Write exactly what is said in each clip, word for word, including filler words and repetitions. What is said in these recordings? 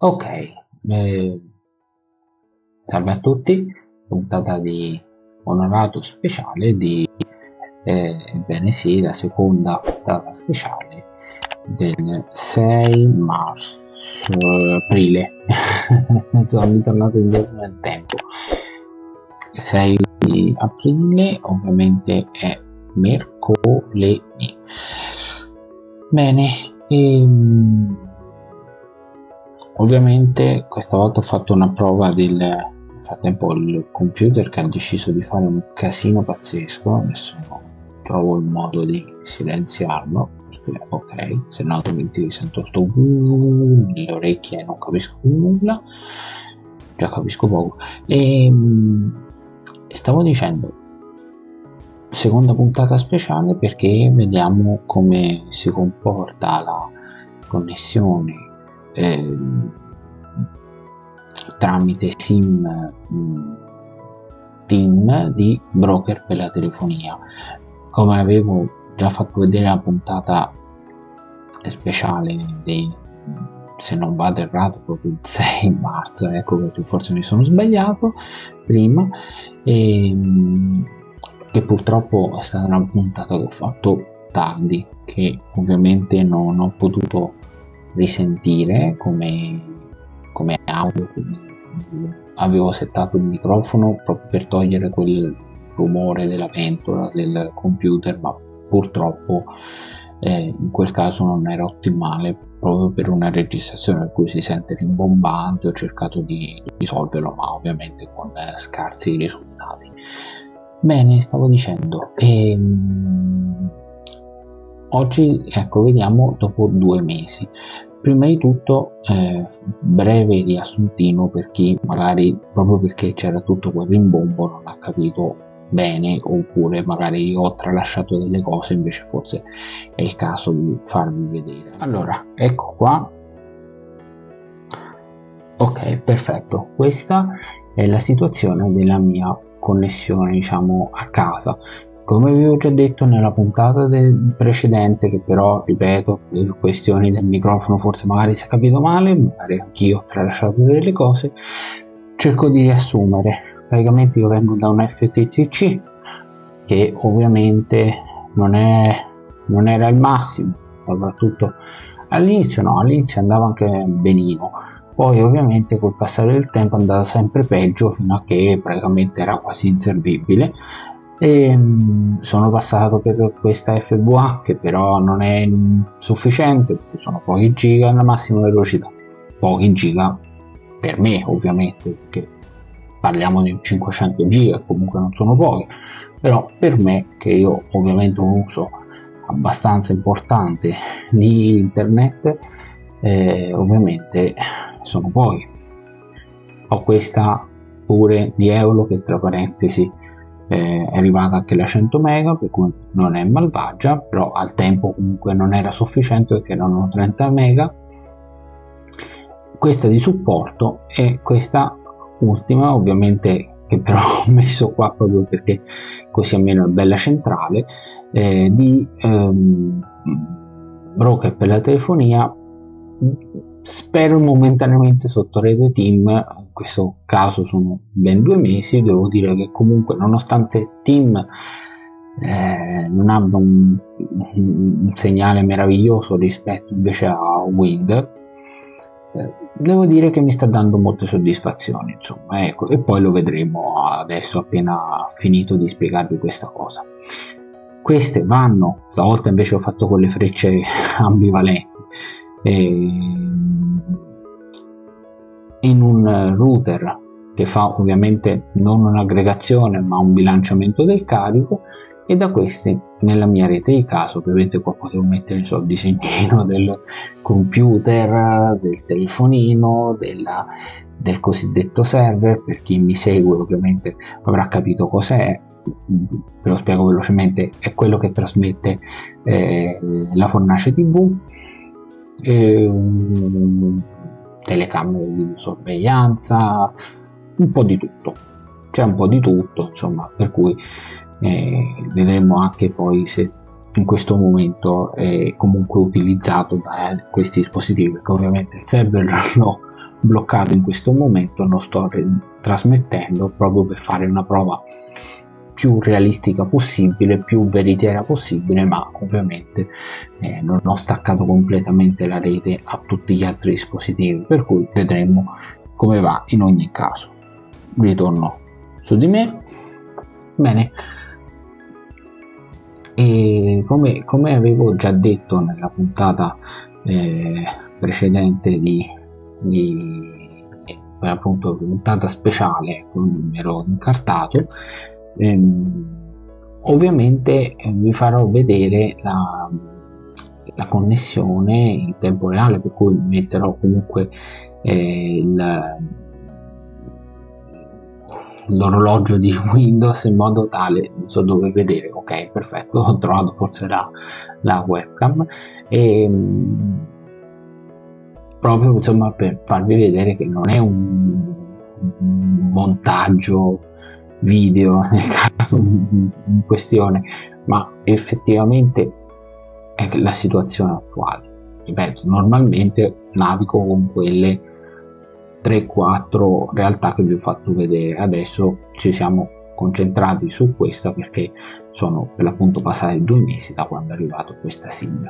Ok, eh, salve a tutti, puntata di onorato speciale di, eh, ebbene sì, la seconda puntata speciale del sei marzo, aprile, insomma, mi è tornato indietro nel tempo. sei aprile, ovviamente è mercoledì. Bene, ehm, ovviamente questa volta ho fatto una prova del nel frattempo il computer che ha deciso di fare un casino pazzesco. Adesso trovo il modo di silenziarlo perché ok, se no altrimenti sento sto uh, nelle orecchie e non capisco nulla, già capisco poco. E stavo dicendo seconda puntata speciale perché vediamo come si comporta la connessione eh, tramite SIM mh, TIM di broker per la telefonia. Come avevo già fatto vedere la puntata speciale dei, se non vado errato, proprio il sei marzo, ecco perché forse mi sono sbagliato prima, e, che purtroppo è stata una puntata che ho fatto tardi, che ovviamente non ho potuto risentire come, come audio. Avevo settato il microfono proprio per togliere quel rumore della ventola del computer, ma purtroppo eh, in quel caso non era ottimale proprio per una registrazione per cui si sente rimbombante. Ho cercato di risolverlo, ma ovviamente con eh, scarsi risultati. Bene, stavo dicendo, ehm, oggi ecco vediamo dopo due mesi. Prima di tutto eh, breve riassuntino per chi magari proprio perché c'era tutto quel rimbombo non ha capito bene, oppure magari io ho tralasciato delle cose, invece forse è il caso di farvi vedere. Allora, ecco qua. Ok, perfetto, questa è la situazione della mia connessione, diciamo, a casa. Come vi ho già detto nella puntata del precedente, che però ripeto per questioni del microfono forse magari si è capito male, magari anch'io ho tralasciato delle cose, cerco di riassumere. Praticamente io vengo da un F T T C che ovviamente non, è, non era il massimo, soprattutto all'inizio. No, all'inizio andava anche benino, poi ovviamente col passare del tempo è andata sempre peggio fino a che praticamente era quasi inservibile. E mh, sono passato per questa F V A che però non è mh, sufficiente perché sono pochi giga alla massima velocità, pochi giga per me ovviamente, perché parliamo di cinquecento giga, comunque non sono pochi, però per me, che io ovviamente ho un uso abbastanza importante di internet, eh, ovviamente sono pochi. Ho questa pure di Eolo che tra parentesi eh, è arrivata anche la cento mega, per cui non è malvagia, però al tempo comunque non era sufficiente perché erano trenta mega. Questa di supporto e questa ultima ovviamente che però ho messo qua proprio perché così almeno è bella centrale, eh, di ehm, broker per la telefonia, spero momentaneamente sotto rete TIM. In questo caso sono ben due mesi. Devo dire che comunque nonostante TIM eh, non abbia un, un segnale meraviglioso rispetto invece a Wind, eh, devo dire che mi sta dando molte soddisfazioni, insomma, ecco, e poi lo vedremo adesso appena finito di spiegarvi questa cosa. Queste vanno, stavolta invece ho fatto con le frecce ambivalenti, e in un router che fa ovviamente non un'aggregazione ma un bilanciamento del carico, e da questi nella mia rete di casa. Ovviamente qua potevo mettere il disegnino del computer, del telefonino, della, del cosiddetto server. Per chi mi segue ovviamente avrà capito cos'è, ve lo spiego velocemente: è quello che trasmette eh, la fornace tivù, e um, telecamere di sorveglianza, un po' di tutto, c'è un po' di tutto insomma, per cui eh, vedremo anche poi se in questo momento è comunque utilizzato da questi dispositivi, perché ovviamente il server l'ho bloccato in questo momento, lo sto trasmettendo proprio per fare una prova più realistica possibile, più veritiera possibile, ma ovviamente eh, non ho staccato completamente la rete a tutti gli altri dispositivi, per cui vedremo come va in ogni caso. Ritorno su di me. Bene, e come, come avevo già detto nella puntata eh, precedente di, di per appunto puntata speciale, mi ero incartato, ehm, ovviamente eh, vi farò vedere la, la connessione in tempo reale, per cui metterò comunque eh, il l'orologio di Windows in modo tale, non so dove vedere, ok, perfetto, ho trovato forse la, la webcam, e proprio insomma per farvi vedere che non è un, un montaggio video nel caso in questione, ma effettivamente è la situazione attuale. Ripeto, normalmente navigo con quelle tre quattro realtà che vi ho fatto vedere, adesso ci siamo concentrati su questa perché sono per l'appunto passati due mesi da quando è arrivato questa SIM.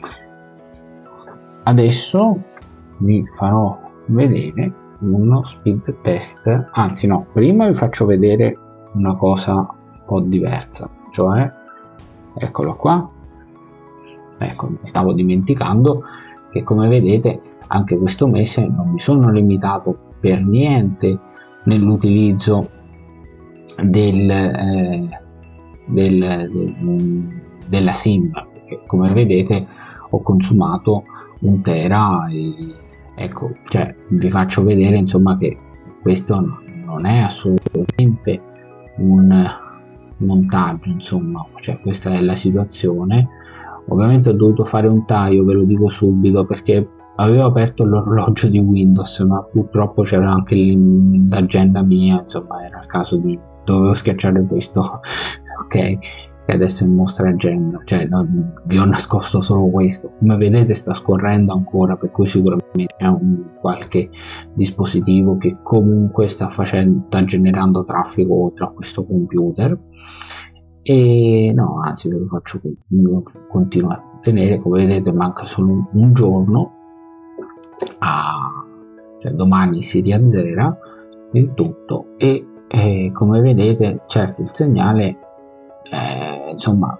Adesso vi farò vedere uno speed test, anzi no, prima vi faccio vedere una cosa un po' diversa, cioè eccolo qua, ecco, mi stavo dimenticando che come vedete anche questo mese non mi sono limitato per niente nell'utilizzo del, eh, del, del, della SIM, perché come vedete ho consumato un tera e ecco, cioè vi faccio vedere insomma che questo non è assolutamente un montaggio, insomma, cioè questa è la situazione. Ovviamente ho dovuto fare un taglio, ve lo dico subito, perché avevo aperto l'orologio di Windows, ma purtroppo c'era anche l'agenda mia, insomma era il caso di dovevo schiacciare questo ok, che adesso è in mostra agenda, cioè no, vi ho nascosto solo questo. Come vedete sta scorrendo ancora, per cui sicuramente è un qualche dispositivo che comunque sta facendo, sta generando traffico oltre a questo computer. E no, anzi ve lo faccio, continuo a tenere, come vedete manca solo un giorno a, cioè domani si riazzera il tutto e eh, come vedete certo il segnale eh, insomma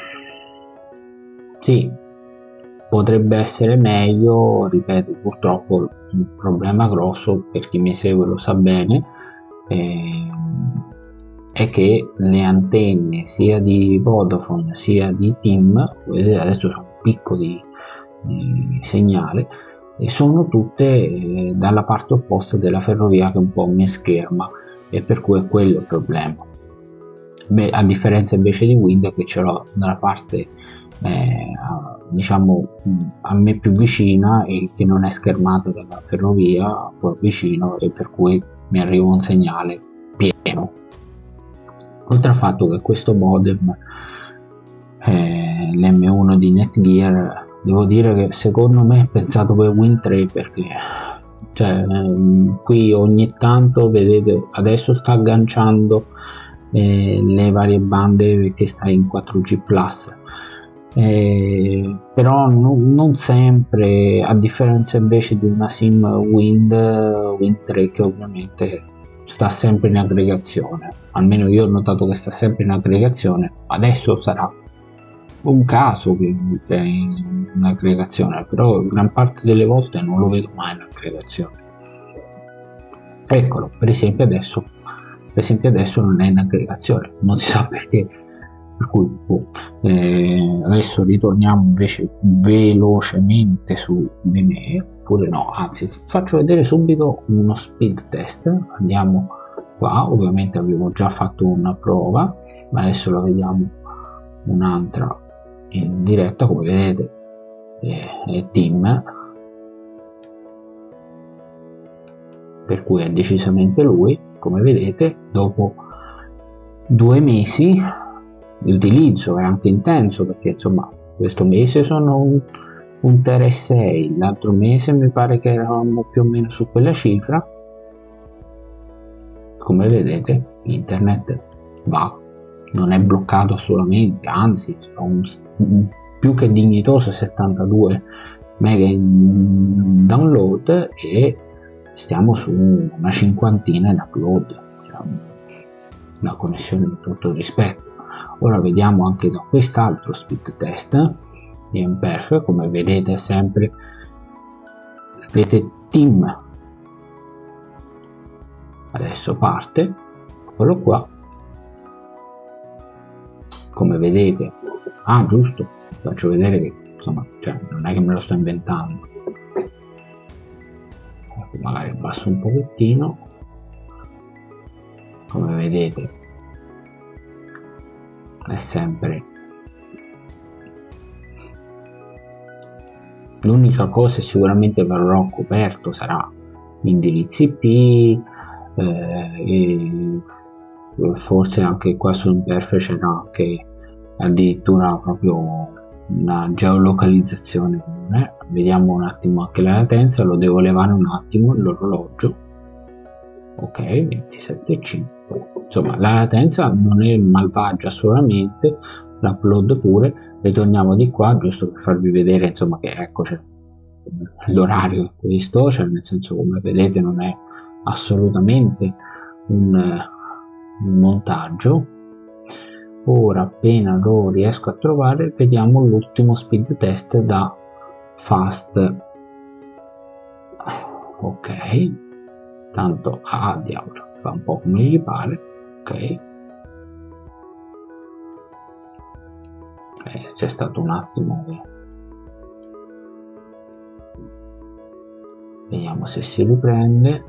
sì, potrebbe essere meglio, ripeto, purtroppo un problema grosso per chi mi segue lo sa bene, eh, è che le antenne sia di Vodafone sia di TIM, vedete adesso c'è un picco di, di segnale, e sono tutte eh, dalla parte opposta della ferrovia che un po' mi scherma, e per cui è quello il problema. Beh, a differenza invece di Windows che ce l'ho dalla parte eh, diciamo a me più vicina e che non è schermata dalla ferrovia poi vicino, e per cui mi arriva un segnale pieno. Oltre al fatto che questo modem eh, l'emme uno di Netgear, devo dire che secondo me è pensato per Win tre, perché cioè, ehm, qui ogni tanto vedete adesso sta agganciando eh, le varie bande perché sta in quattro G plus, eh, però non, non sempre, a differenza invece di una SIM Wind Win tre che ovviamente sta sempre in aggregazione, almeno io ho notato che sta sempre in aggregazione. Adesso sarà un caso che è in aggregazione, però gran parte delle volte non lo vedo mai in aggregazione. Eccolo, per esempio adesso per esempio adesso non è in aggregazione, non si sa perché, per cui boh. Eh, adesso ritorniamo invece velocemente su di me, oppure no, anzi faccio vedere subito uno speed test. Andiamo qua, ovviamente avevo già fatto una prova, ma adesso la vediamo un'altra in diretta. Come vedete è, è TIM, per cui è decisamente lui. Come vedete dopo due mesi di utilizzo è anche intenso, perché insomma questo mese sono un, un tera e sei, l'altro mese mi pare che eravamo più o meno su quella cifra. Come vedete internet va, non è bloccato assolutamente, anzi ho un, un più che dignitoso settantadue mega in download e stiamo su una cinquantina in upload, cioè una connessione di tutto rispetto. Ora vediamo anche da quest'altro speed test di Imperf. Come vedete sempre rete team adesso parte, eccolo qua. Come vedete, ah giusto, faccio vedere che insomma, cioè, non è che me lo sto inventando, magari abbasso un pochettino. Come vedete è sempre l'unica cosa sicuramente verrò coperto sarà gli indirizzi I P, eh, e forse anche qua su Imperf c'era anche addirittura proprio una geolocalizzazione. Eh? Vediamo un attimo anche la latenza, lo devo levare un attimo l'orologio. Ok, ventisette virgola cinque. Insomma, la latenza non è malvagia assolutamente, l'upload pure. Ritorniamo di qua giusto per farvi vedere insomma che ecco c'è l'orario è questo, cioè nel senso, come vedete non è assolutamente un, un montaggio. Ora appena lo riesco a trovare vediamo l'ultimo speed test da fast. Ok, tanto a ah, diavolo, fa un po' come gli pare. Ok, eh, c'è stato un attimo che... vediamo se si riprende.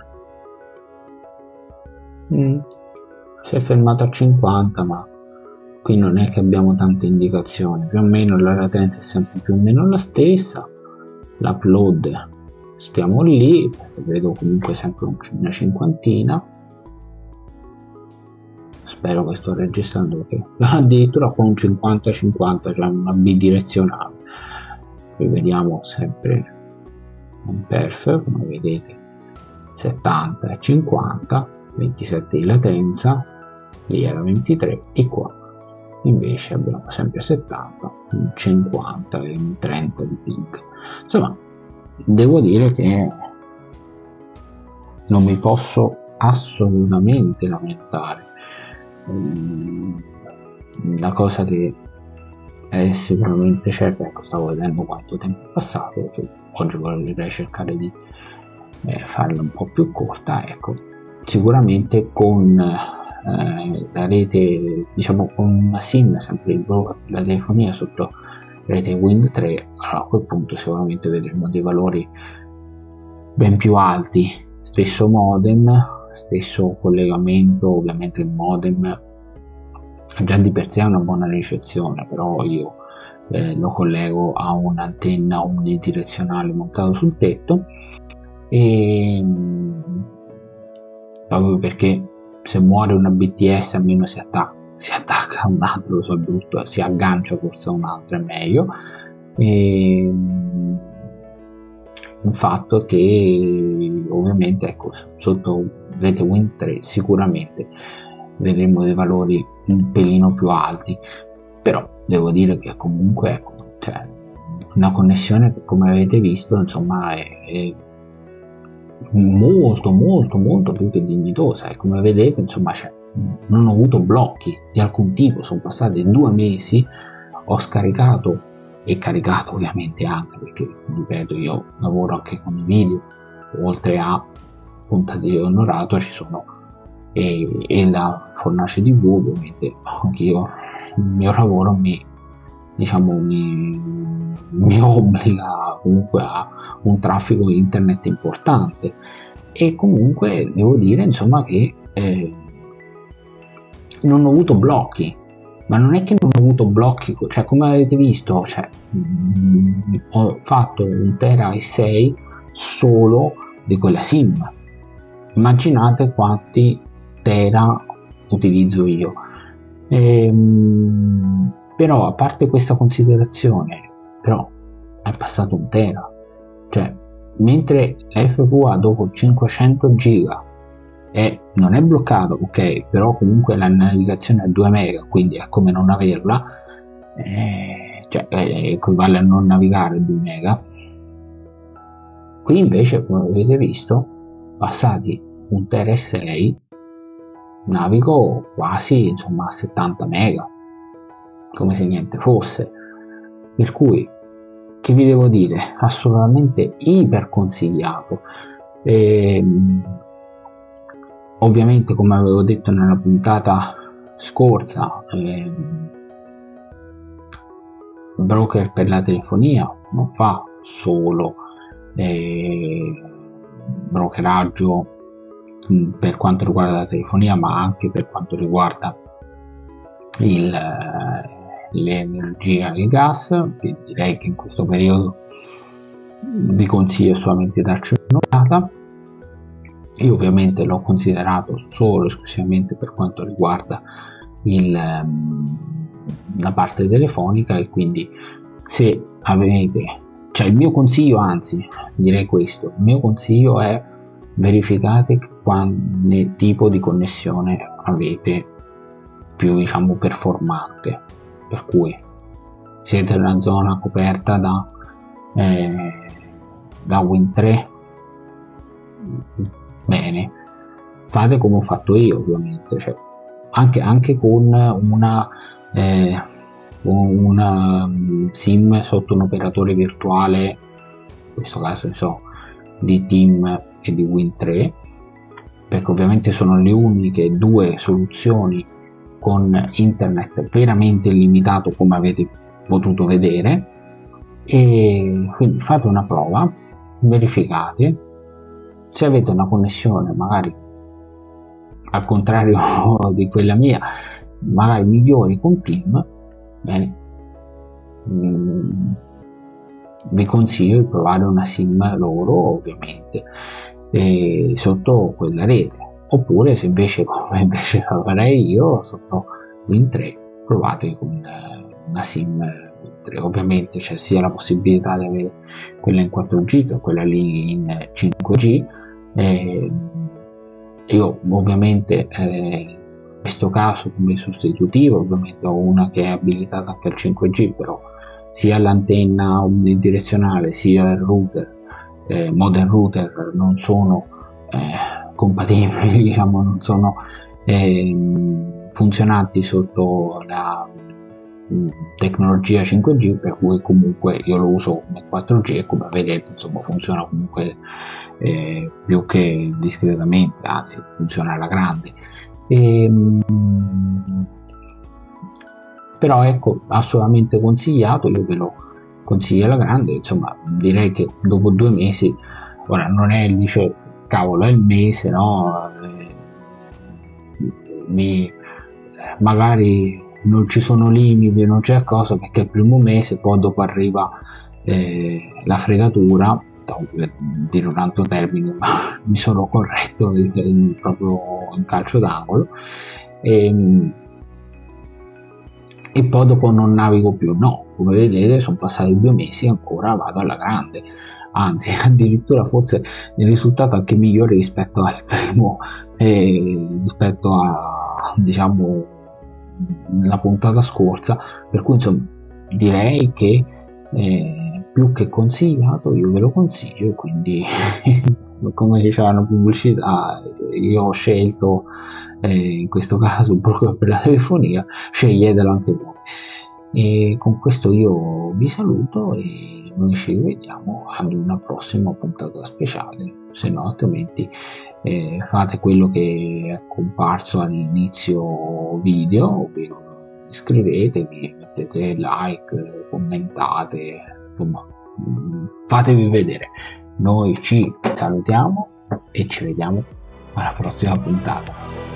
mm. Si è fermato a cinquanta, ma qui non è che abbiamo tante indicazioni, più o meno la latenza è sempre più o meno la stessa, l'upload stiamo lì, vedo comunque sempre una cinquantina. Spero che sto registrando, perché addirittura con un cinquanta cinquanta, cioè una bidirezionale. Rivediamo sempre Imperf, come vedete settanta e cinquanta, ventisette di latenza, lì era ventitré, di qua invece abbiamo sempre settanta, un cinquanta e un trenta di ping. Insomma, devo dire che non mi posso assolutamente lamentare. La cosa che è sicuramente certa, ecco, stavo vedendo quanto tempo è passato, perché oggi vorrei cercare di eh, farla un po' più corta. Ecco, sicuramente con eh, la rete, diciamo con una SIM, sempre il la telefonia sotto rete Wind tre, allora a quel punto sicuramente vedremo dei valori ben più alti. Stesso modem, stesso collegamento, ovviamente il modem già di per sé ha una buona ricezione, però io eh, lo collego a un'antenna unidirezionale montato sul tetto, e proprio perché se muore una B T S almeno si attacca si attacca a un altro, lo so è brutto, si aggancia forse a un altro, è meglio. E un fatto che ovviamente, ecco, sotto rete Wind tre sicuramente vedremo dei valori un pelino più alti, però devo dire che comunque, ecco, cioè, una connessione che, come avete visto, insomma è, è molto molto molto più che dignitosa, e come vedete insomma cioè, non ho avuto blocchi di alcun tipo. Sono passati due mesi, ho scaricato e caricato ovviamente anche, perché ripeto io lavoro anche con i video, oltre a puntate di onorato ci sono e, e la fornace di tivù, ovviamente anch'io il mio lavoro mi diciamo mi, mi obbliga comunque a un traffico internet importante, e comunque devo dire insomma che eh, non ho avuto blocchi, ma non è che non ho avuto blocchi, cioè come avete visto, cioè, mh, ho fatto un tera e sei solo di quella SIM. Immaginate quanti tera utilizzo io. E, mh, Però a parte questa considerazione, però è passato un tera, cioè mentre F V A dopo cinquecento giga e non è bloccato, ok, però comunque la navigazione è due mega, quindi è come non averla, eh, cioè eh, equivale a non navigare due mega. Qui invece, come avete visto, passati un tera e sei, navigo quasi insomma a settanta mega, come se niente fosse. Per cui, che vi devo dire, assolutamente iper consigliato. E, ovviamente, come avevo detto nella puntata scorsa, eh, broker per la telefonia non fa solo eh, brokeraggio mh, per quanto riguarda la telefonia, ma anche per quanto riguarda il, eh, l'energia e il gas. Quindi direi che in questo periodo vi consiglio solamente darci un'occhiata. Io ovviamente l'ho considerato solo esclusivamente per quanto riguarda il, la parte telefonica, e quindi se avete, cioè il mio consiglio, anzi direi questo, il mio consiglio è: verificate quale tipo di connessione avete più, diciamo, performante, per cui siete in una zona coperta da eh, da Wind tre, bene, fate come ho fatto io, ovviamente, cioè anche, anche con una eh, una sim sotto un operatore virtuale, in questo caso so di Team e di Wind tre, perché ovviamente sono le uniche due soluzioni con internet veramente illimitato, come avete potuto vedere. E quindi fate una prova, verificate se avete una connessione magari al contrario di quella mia, magari migliori con Team, bene, mm, vi consiglio di provare una sim loro, ovviamente, eh, sotto quella rete, oppure se invece, come invece farei io, sotto Wind tre, provate con una sim Wind tre. Ovviamente c'è sia la possibilità di avere quella in quattro G che quella lì in cinque G. eh, io ovviamente eh, in questo caso come sostitutivo ovviamente ho una che è abilitata anche al cinque G, però sia l'antenna unidirezionale sia il router, eh, modem router, non sono eh, compatibili, diciamo, non sono eh, funzionanti sotto la mh, tecnologia cinque G, per cui comunque io lo uso come quattro G e come vedete insomma funziona comunque eh, più che discretamente, anzi funziona alla grande. E, mh, però ecco, assolutamente consigliato, io ve lo consiglio alla grande, insomma direi che dopo due mesi, ora non è, dice cavolo è il mese, no, eh, mi, magari non ci sono limiti, non c'è cosa, perché il primo mese poi dopo arriva eh, la fregatura, per dire un altro termine, ma mi sono corretto in, in, proprio in calcio d'angolo, e, e poi dopo non navigo più. No, come vedete sono passati due mesi e ancora vado alla grande, anzi addirittura forse il risultato è anche migliore rispetto al primo, eh, rispetto a, diciamo, la puntata scorsa, per cui insomma direi che eh, più che consigliato, io ve lo consiglio, e quindi come diceva la pubblicità, io ho scelto eh, in questo caso proprio per la telefonia, sceglietelo anche voi. E con questo io vi saluto e noi ci rivediamo ad una prossima puntata speciale, se no altrimenti eh, fate quello che è comparso all'inizio video, ovvero iscrivetevi, mettete like, commentate, insomma fatevi vedere. Noi ci salutiamo e ci vediamo alla prossima puntata.